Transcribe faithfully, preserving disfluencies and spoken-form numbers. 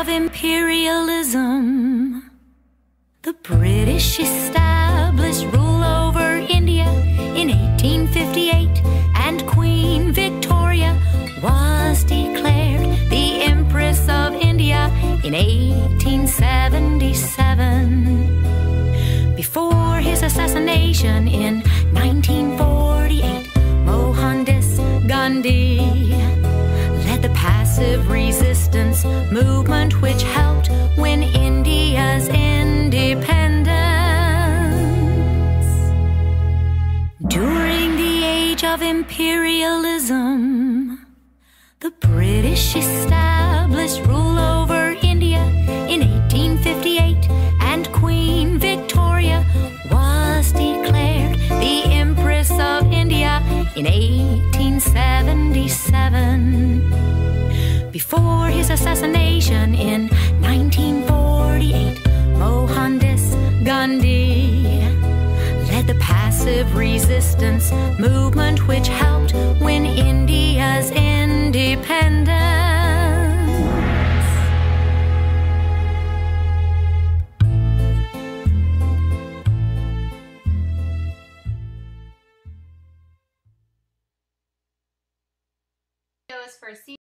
of imperialism. The British established rule over India in eighteen fifty-eight, and Queen Victoria was declared the Empress of India in eighteen seventy-seven. Before his assassination in nineteen forty-eight, Mohandas Gandhi led the passive resistance movement which helped win India's independence. During the age of imperialism, the British established rule over India in eighteen fifty-eight, and Queen Victoria was declared the Empress of India in eighteen seventy-seven. Before his assassination in nineteen forty-eight, Mohandas Gandhi led the passive resistance movement which helped win India's independence. For